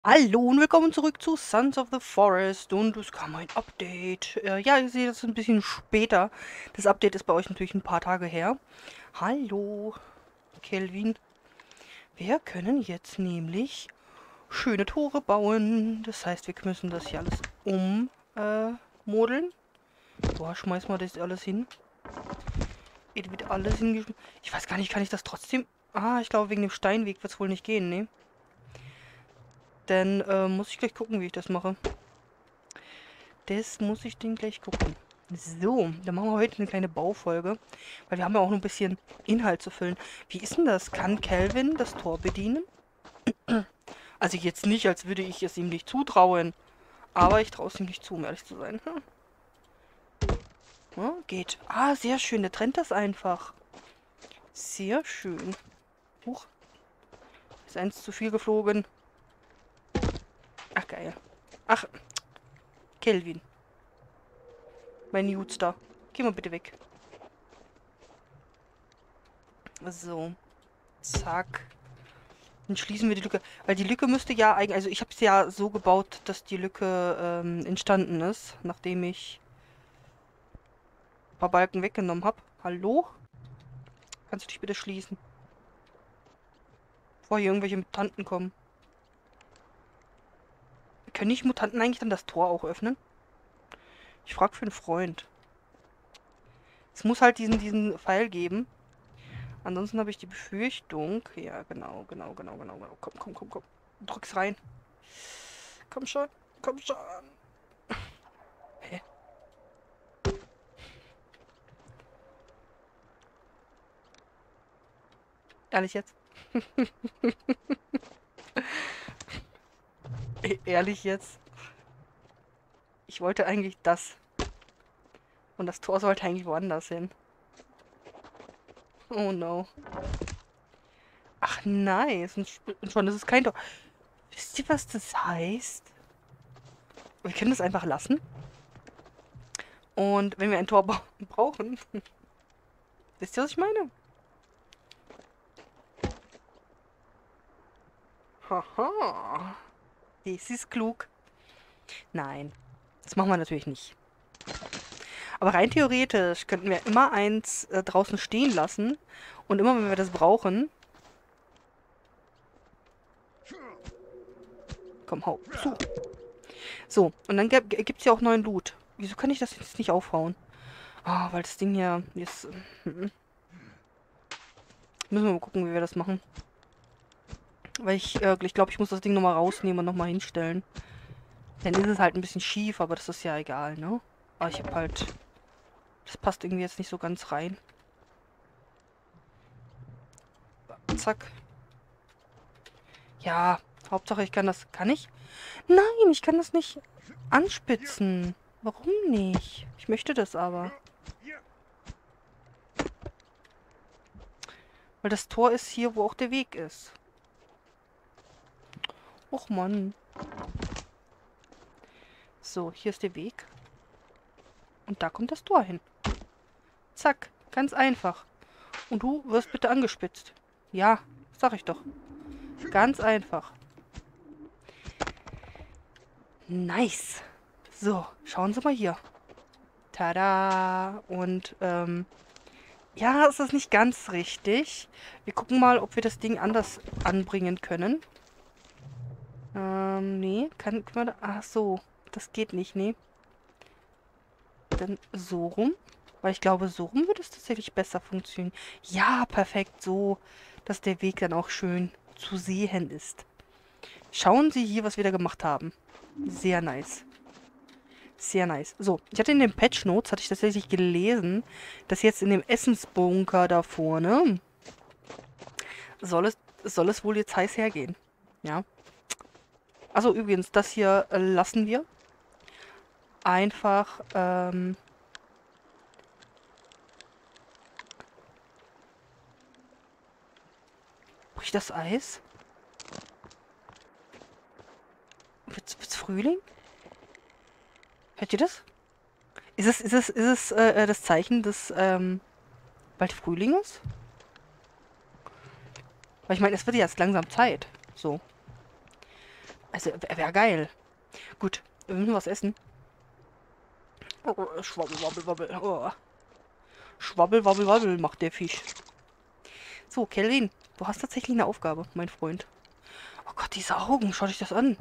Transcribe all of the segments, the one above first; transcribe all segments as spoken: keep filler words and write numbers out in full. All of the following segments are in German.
Hallo und willkommen zurück zu Sons of the Forest und es kam ein Update. Äh, ja, ihr seht das ein bisschen später. Das Update ist bei euch natürlich ein paar Tage her. Hallo, Kelvin. Wir können jetzt nämlich schöne Tore bauen. Das heißt, wir müssen das hier alles ummodeln. Äh, modeln. Boah, schmeiß mal das alles hin. Es wird alles hingeschmissen. Ich weiß gar nicht, kann ich das trotzdem... Ah, ich glaube, wegen dem Steinweg wird es wohl nicht gehen, ne? Dann äh, muss ich gleich gucken, wie ich das mache. Das muss ich den gleich gucken. So, dann machen wir heute eine kleine Baufolge. Weil wir haben ja auch noch ein bisschen Inhalt zu füllen. Wie ist denn das? Kann Calvin das Tor bedienen? Also jetzt nicht, als würde ich es ihm nicht zutrauen. Aber ich traue es ihm nicht zu, um ehrlich zu sein. Hm. Ja, geht. Ah, sehr schön. Der trennt das einfach. Sehr schön. Huch. Ist eins zu viel geflogen. Ach, geil. Ach, Kelvin. Mein Jutster. Geh mal bitte weg. So. Zack. Dann schließen wir die Lücke. Weil die Lücke müsste ja eigentlich... Also ich habe es ja so gebaut, dass die Lücke ähm, entstanden ist, nachdem ich ein paar Balken weggenommen habe. Hallo? Kannst du dich bitte schließen? Bevor hier irgendwelche Mutanten kommen. Können nicht Mutanten eigentlich dann das Tor auch öffnen? Ich frage für einen Freund. Es muss halt diesen, diesen Pfeil geben. Ansonsten habe ich die Befürchtung... Ja, genau, genau, genau, genau, genau. Komm, komm, komm, komm. Drück's rein. Komm schon, komm schon. Hä? Ehrlich jetzt? E- Ehrlich jetzt? Ich wollte eigentlich das. Und das Tor sollte eigentlich woanders hin. Oh no. Ach nice. Und sp- und schon ist es kein Tor. Wisst ihr, was das heißt? Wir können das einfach lassen. Und wenn wir ein Tor ba- brauchen. Wisst ihr, was ich meine? Haha. Das ist klug. Nein. Das machen wir natürlich nicht. Aber rein theoretisch könnten wir immer eins äh, draußen stehen lassen. Und immer, wenn wir das brauchen. Komm, hau zu. So, und dann gibt es ja auch neuen Loot. Wieso kann ich das jetzt nicht aufhauen? Ah, weil das Ding hier jetzt... Hm, müssen wir mal gucken, wie wir das machen. Weil ich, äh, ich glaube, ich muss das Ding nochmal rausnehmen und nochmal hinstellen. Dann ist es halt ein bisschen schief, aber das ist ja egal, ne? Aber ich habe halt... Das passt irgendwie jetzt nicht so ganz rein. Zack. Ja, Hauptsache ich kann das... Kann ich? Nein, ich kann das nicht anspitzen. Warum nicht? Ich möchte das aber. Weil das Tor ist hier, wo auch der Weg ist. Och Mann. So, hier ist der Weg. Und da kommt das Tor hin. Zack, ganz einfach. Und du wirst bitte angespitzt. Ja, sag ich doch. Ganz einfach. Nice. So, schauen Sie mal hier. Tada. Und, ähm, ja, ist das nicht ganz richtig. Wir gucken mal, ob wir das Ding anders anbringen können. Ähm, nee, kann, kann man da, ach so, das geht nicht, nee. Dann so rum. Weil ich glaube, so rum würde es tatsächlich besser funktionieren. Ja, perfekt, so, dass der Weg dann auch schön zu sehen ist. Schauen Sie hier, was wir da gemacht haben. Sehr nice. Sehr nice. So, ich hatte in den Patch Notes, hatte ich tatsächlich gelesen, dass jetzt in dem Essensbunker da vorne soll es, soll es wohl jetzt heiß hergehen. Ja. Also übrigens, das hier äh, lassen wir. Einfach, ähm... bricht das Eis? Wird's, wird's Frühling? Hört ihr das? Ist es, ist es, ist es äh, äh, das Zeichen, dass ähm, bald Frühling ist? Weil ich meine, es wird ja jetzt langsam Zeit. So. Also, wäre wär geil. Gut, wir müssen was essen. Oh, schwabbel, wabbel, wabbel. Oh. Schwabbel, wabbel, wabbel macht der Fisch. So, Kelvin, du hast tatsächlich eine Aufgabe, mein Freund. Oh Gott, diese Augen, schau dich das an.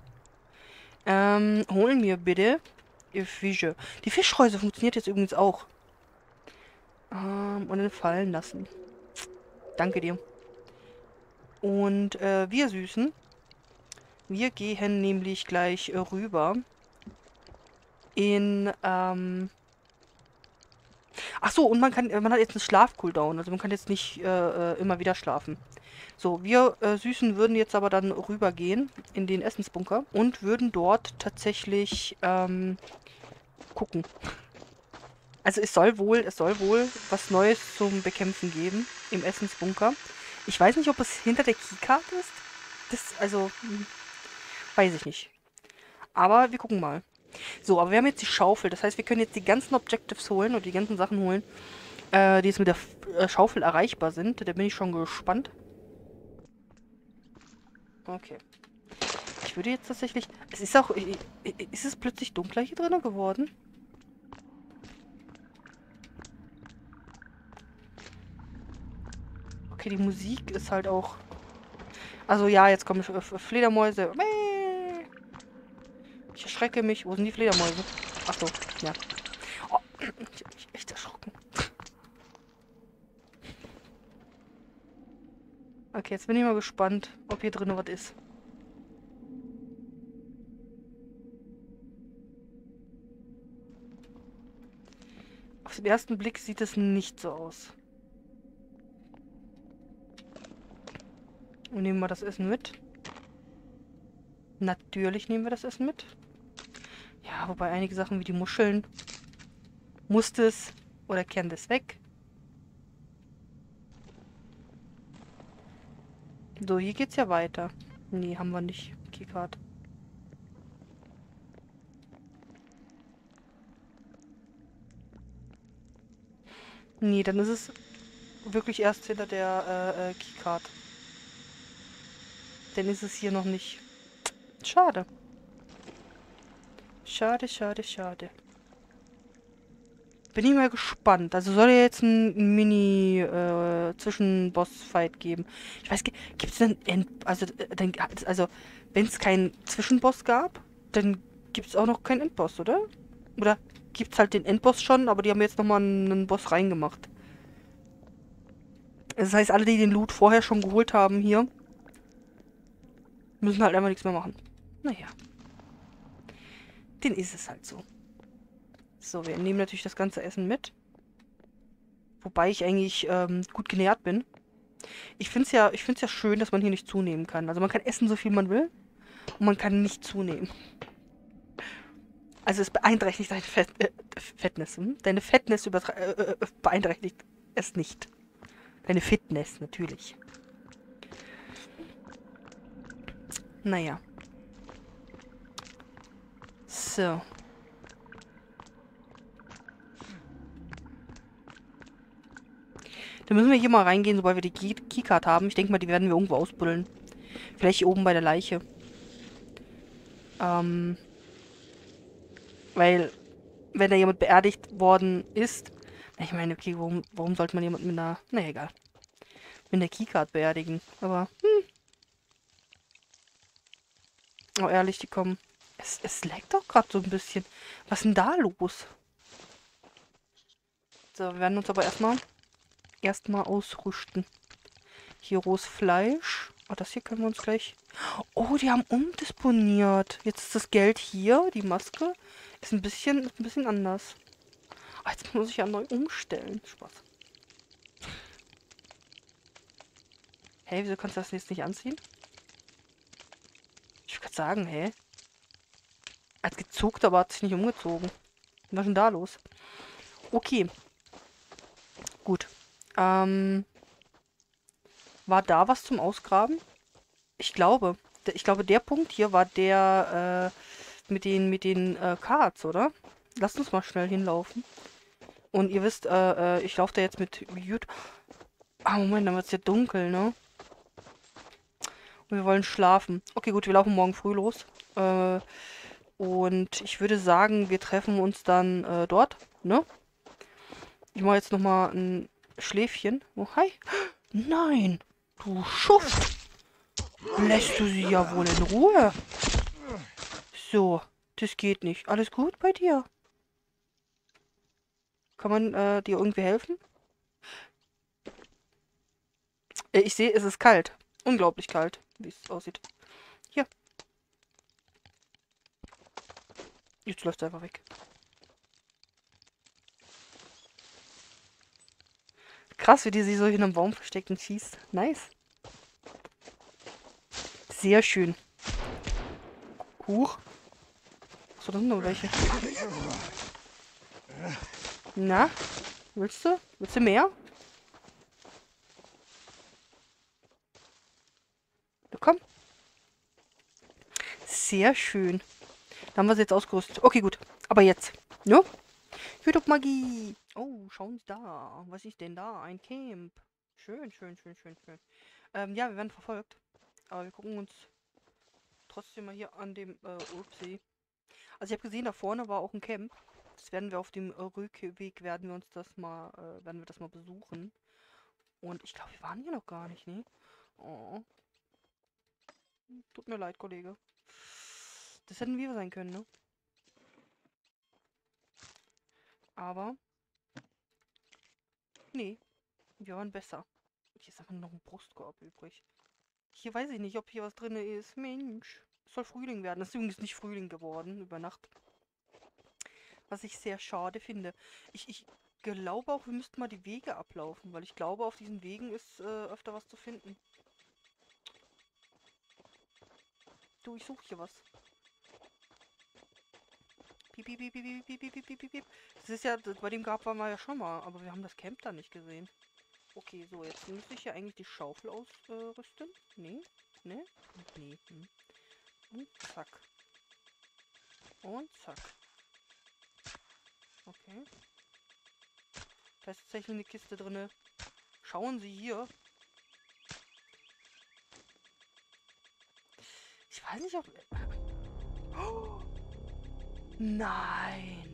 Ähm, holen wir bitte die Fische. Die Fischschleuse funktioniert jetzt übrigens auch. Ähm, und dann fallen lassen. Danke dir. Und äh, wir Süßen, wir gehen nämlich gleich äh, rüber in, ähm... Ach so, und man kann, äh, man hat jetzt einen Schlaf-Cooldown, also man kann jetzt nicht äh, äh, immer wieder schlafen. So, wir äh, Süßen würden jetzt aber dann rübergehen in den Essensbunker und würden dort tatsächlich ähm, gucken. Also es soll wohl, es soll wohl was Neues zum Bekämpfen geben im Essensbunker. Ich weiß nicht, ob es hinter der Keycard ist. Das, also, hm, weiß ich nicht. Aber wir gucken mal. So, aber wir haben jetzt die Schaufel. Das heißt, wir können jetzt die ganzen Objectives holen oder die ganzen Sachen holen, äh, die jetzt mit der F äh, Schaufel erreichbar sind. Da bin ich schon gespannt. Okay. Ich würde jetzt tatsächlich... Es ist auch... Ist es plötzlich dunkler hier drin geworden? Okay, die Musik ist halt auch... Also ja, jetzt kommen Fledermäuse. Ich erschrecke mich. Wo sind die Fledermäuse? Ach so, ja. Oh, ich hab mich echt erschrocken. Okay, jetzt bin ich mal gespannt, ob hier drin was ist. Auf den ersten Blick sieht es nicht so aus. Und nehmen wir das Essen mit. Natürlich nehmen wir das Essen mit. Ja, wobei einige Sachen wie die Muscheln muss es oder kehren das weg. So, hier geht's ja weiter. Nee, haben wir nicht. Keycard. Nee, dann ist es wirklich erst hinter der äh, äh, Keycard. Dann ist es hier noch nicht. Schade. Schade, schade, schade. Bin ich mal gespannt. Also soll ja jetzt ein Mini-Zwischenboss-Fight äh, geben. Ich weiß, gibt es denn... End also, äh, also wenn es keinen Zwischenboss gab, dann gibt es auch noch keinen Endboss, oder? Oder gibt es halt den Endboss schon, aber die haben jetzt nochmal einen Boss reingemacht. Das heißt, alle, die den Loot vorher schon geholt haben hier, müssen halt einfach nichts mehr machen. Naja. Den ist es halt so. So, wir nehmen natürlich das ganze Essen mit. Wobei ich eigentlich ähm, gut genährt bin. Ich finde es ja, ich find's ja schön, dass man hier nicht zunehmen kann. Also man kann essen, so viel man will. Und man kann nicht zunehmen. Also es beeinträchtigt deine Fett, äh, Fettness. Hm? Deine Fettness äh, äh, beeinträchtigt es nicht. Deine Fitness, natürlich. Naja. So. Dann müssen wir hier mal reingehen, sobald wir die Key Keycard haben. Ich denke mal, die werden wir irgendwo ausbuddeln. Vielleicht hier oben bei der Leiche. Ähm. Weil, wenn da jemand beerdigt worden ist... Ich meine, okay, warum, warum sollte man jemanden mit einer... Na, egal. Mit einer Keycard beerdigen. Aber, hm. Oh, ehrlich, die kommen... Es, es laggt doch gerade so ein bisschen. Was ist denn da los? So, wir werden uns aber erstmal... Erstmal ausrüsten. Hier rohes Fleisch. Oh, das hier können wir uns gleich... Oh, die haben umdisponiert. Jetzt ist das Geld hier. Die Maske ist ein bisschen, ist ein bisschen anders. Oh, jetzt muss ich ja neu umstellen. Spaß. Hey, wieso kannst du das jetzt nicht anziehen? Ich würde gerade sagen, hä? Er hat gezuckt, aber hat sich nicht umgezogen. Was ist denn da los? Okay. Gut. Ähm... War da was zum Ausgraben? Ich glaube. Ich glaube, der Punkt hier war der äh, mit den, mit den äh, Cards, oder? Lasst uns mal schnell hinlaufen. Und ihr wisst, äh, äh, ich laufe da jetzt mit YouTube. Ah, Moment, dann wird es ja dunkel, ne? Wir wollen schlafen. Okay, gut, wir laufen morgen früh los. Äh, und ich würde sagen, wir treffen uns dann äh, dort, ne? Ich mache jetzt nochmal ein Schläfchen. Oh, hi. Nein, du Schuft. Lässt du sie ja wohl in Ruhe? So, das geht nicht. Alles gut bei dir? Kann man äh, dir irgendwie helfen? Äh, ich sehe, es ist kalt. Unglaublich kalt, wie es aussieht. Hier. Jetzt läuft es einfach weg. Krass, wie die sich so hinter einem Baum versteckt und schießt. Nice. Sehr schön. Huch. So, da sind noch welche. Na? Willst du? Willst du mehr? Na komm. Sehr schön. Da haben wir sie jetzt ausgerüstet. Okay, gut. Aber jetzt. Ne? YouTube-Magie. Oh, schauen Sie da. Was ist denn da? Ein Camp. Schön, schön, schön, schön, schön. Ähm, ja, wir werden verfolgt. Aber wir gucken uns trotzdem mal hier an dem, äh, Upsi. Also ich habe gesehen, da vorne war auch ein Camp. Das werden wir auf dem äh, Rückweg, werden wir uns das mal, äh, werden wir das mal besuchen. Und ich glaube, wir waren hier noch gar nicht, ne? Oh. Tut mir leid, Kollege. Das hätten wir sein können, ne? Aber, nee, wir waren besser. Hier ist einfach noch ein Brustkorb übrig. Hier weiß ich nicht, ob hier was drin ist. Mensch, es soll Frühling werden. Es ist übrigens nicht Frühling geworden über Nacht. Was ich sehr schade finde. Ich, ich glaube auch, wir müssten mal die Wege ablaufen, weil ich glaube, auf diesen Wegen ist äh, öfter was zu finden. Du, ich suche hier was. Piep, piep, piep, piep, piep, piep, piep, piep, piep, piep. Das ist ja, bei dem Grab waren wir ja schon mal, aber wir haben das Camp da nicht gesehen. Okay, so, jetzt müsste ich ja eigentlich die Schaufel ausrüsten. Nee, nee, nee. Hm. Und zack. Und zack. Okay. Da ist tatsächlich eine Kiste drin. Schauen Sie hier. Ich weiß nicht, ob... Oh, nein.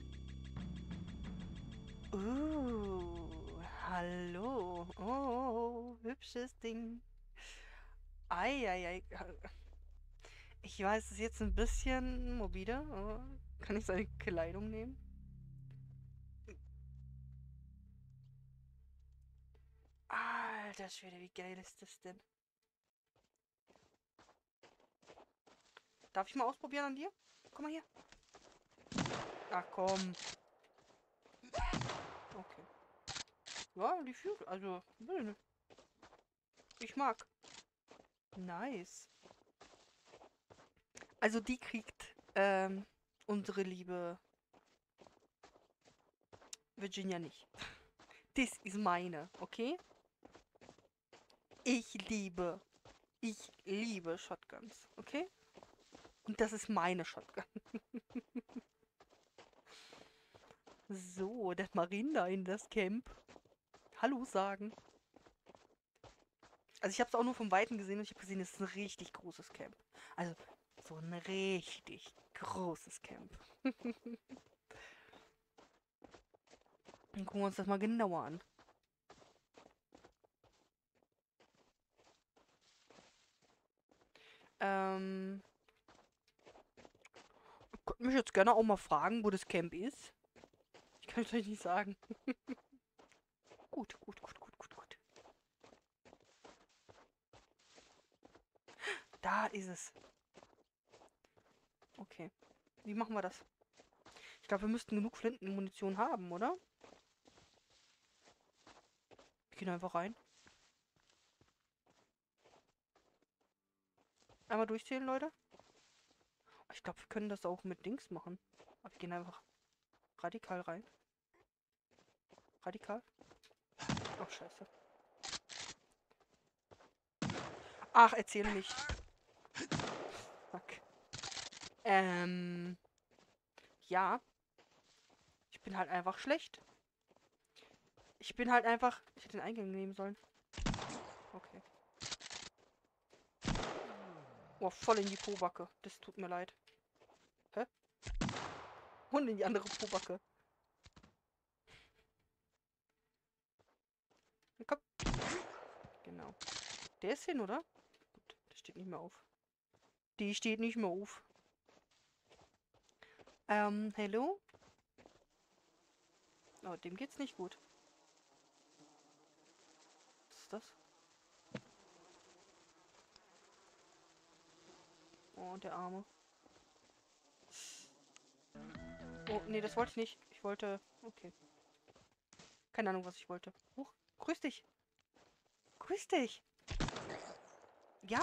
Uh, hallo. Oh, hübsches Ding. Eieiei. Ich weiß, es ist jetzt ein bisschen morbide, aber kann ich seine Kleidung nehmen? Alter Schwede, wie geil ist das denn? Darf ich mal ausprobieren an dir? Komm mal hier. Ach komm. Okay. Ja, die fühlt, also, ich mag. Nice. Also die kriegt ähm, unsere liebe Virginia nicht. Das ist meine, okay? Ich liebe, ich liebe Shotguns, okay? Und das ist meine Shotgun. So, das Marinda in das Camp. Hallo sagen. Also ich habe es auch nur vom Weiten gesehen und ich habe gesehen, es ist ein richtig großes Camp. Also so ein richtig großes Camp. Dann gucken wir uns das mal genauer an. Ähm, ihr könnt mich jetzt gerne auch mal fragen, wo das Camp ist. Ich kann es euch nicht sagen. Gut, gut, gut, gut, gut, gut. Da ist es. Okay. Wie machen wir das? Ich glaube, wir müssten genug Flintenmunition haben, oder? Wir gehen einfach rein. Einmal durchzählen, Leute. Ich glaube, wir können das auch mit Dings machen. Aber wir gehen einfach radikal rein. Radikal. Ach, scheiße. Ach, erzähl nicht. Fuck. Ähm. Ja. Ich bin halt einfach schlecht. Ich bin halt einfach... Ich hätte den Eingang nehmen sollen. Okay. Oh, voll in die Pobacke. Das tut mir leid. Hä? Und in die andere Pobacke. Na, komm. Genau. Der ist hin, oder? Gut, der steht nicht mehr auf. Die steht nicht mehr auf. Ähm, hello? Oh, dem geht's nicht gut. Was ist das? Oh, der Arme. Oh, nee, das wollte ich nicht. Ich wollte... Okay. Keine Ahnung, was ich wollte. Huch, grüß dich. Grüß dich. Ja.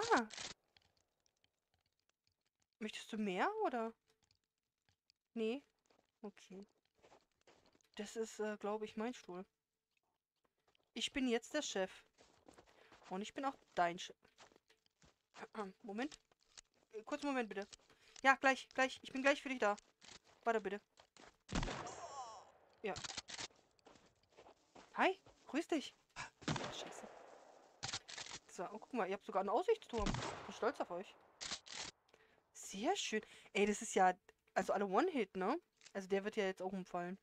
Möchtest du mehr, oder? Nee. Okay. Das ist, äh, glaube ich, mein Stuhl. Ich bin jetzt der Chef. Und ich bin auch dein Chef. Moment. Äh, kurzen Moment, bitte. Ja, gleich, gleich. Ich bin gleich für dich da. Warte, bitte. Ja. Hi. Grüß dich. Scheiße. So, oh, guck mal, ihr habt sogar einen Aussichtsturm. Ich bin stolz auf euch. Sehr schön. Ey, das ist ja... Also alle One-Hit, ne? Also der wird ja jetzt auch umfallen.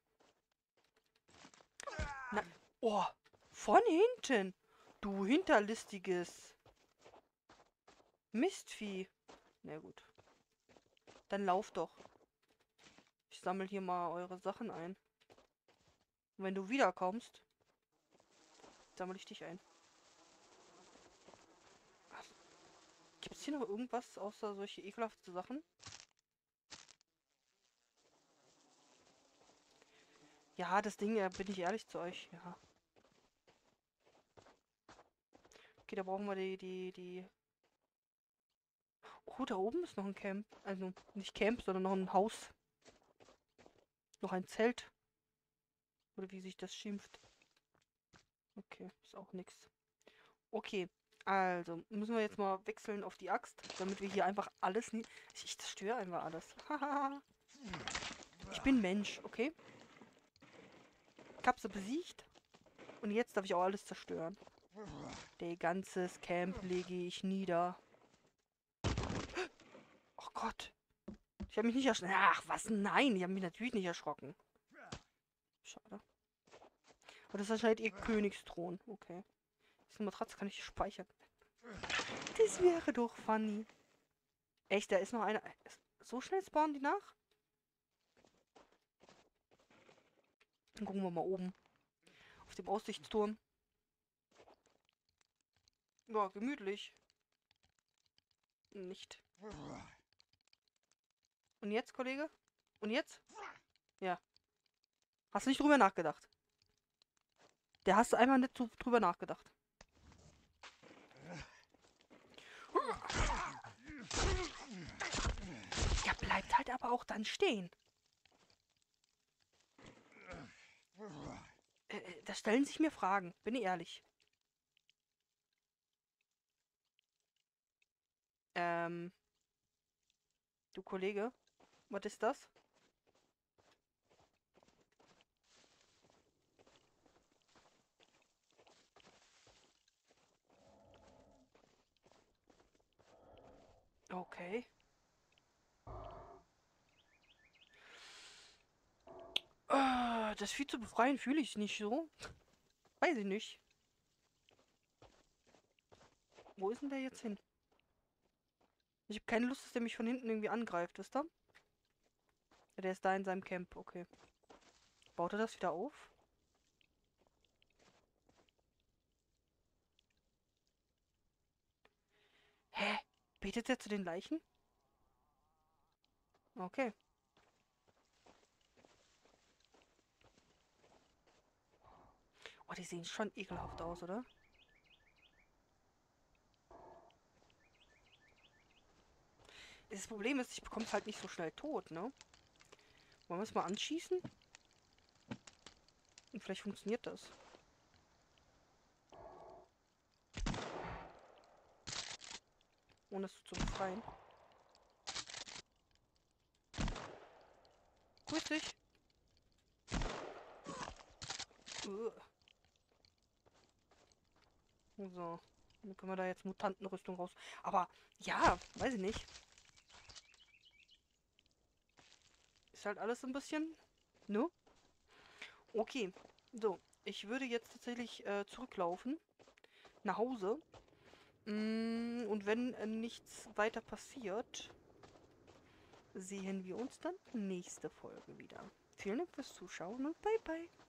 Na... Oh, von hinten. Du hinterlistiges Mistvieh. Na gut. Dann lauf doch. Ich sammle hier mal eure Sachen ein. Und wenn du wiederkommst, sammle ich dich ein. Gibt es hier noch irgendwas außer solche ekelhafte Sachen? Ja, das Ding, äh, bin ich ehrlich zu euch. Ja. Okay, da brauchen wir die, die, die... Oh, da oben ist noch ein Camp. Also, nicht Camp, sondern noch ein Haus. Noch ein Zelt. Oder wie sich das schimpft. Okay, ist auch nix. Okay, also müssen wir jetzt mal wechseln auf die Axt, damit wir hier einfach alles nie... Ich, ich zerstöre einfach alles. Haha. Ich bin Mensch, okay? Ich hab sie besiegt. Und jetzt darf ich auch alles zerstören. Der ganzes Camp lege ich nieder. Oh Gott. Ich habe mich nicht erschrocken. Ach, was? Nein, ich habe mich natürlich nicht erschrocken. Schade. Aber das ist anscheinend ihr Königsthron. Okay. Diese Matratze kann ich speichern. Das wäre doch funny. Echt, da ist noch einer. So schnell spawnen die nach? Dann gucken wir mal oben. Auf dem Aussichtsturm. Ja, gemütlich. Nicht. Und jetzt, Kollege? Und jetzt? Ja. Hast du nicht drüber nachgedacht? Der hast du einmal nicht so drüber nachgedacht. Ja, bleibt halt aber auch dann stehen. Äh, äh, da stellen sich mir Fragen. Bin ich ehrlich. Ähm, du Kollege, was ist das? Okay. Äh, das Vieh zu befreien fühle ich nicht so. Weiß ich nicht. Wo ist denn der jetzt hin? Ich habe keine Lust, dass der mich von hinten irgendwie angreift, wisst ihr? Ja, der ist da in seinem Camp, okay. Baut er das wieder auf? Hä? Betet er zu den Leichen? Okay. Oh, die sehen schon ekelhaft aus, oder? Das Problem ist, ich bekomme es halt nicht so schnell tot, ne? Wollen wir es mal anschießen? Und vielleicht funktioniert das. Ohne es zu befreien. Grüß dich. Uah. So. Dann können wir da jetzt Mutantenrüstung raus. Aber ja, weiß ich nicht. Ist halt alles ein bisschen, ne? Okay, so. Ich würde jetzt tatsächlich äh, zurücklaufen. Nach Hause. Mm, und wenn äh, nichts weiter passiert, sehen wir uns dann nächste Folge wieder. Vielen Dank fürs Zuschauen und bye bye.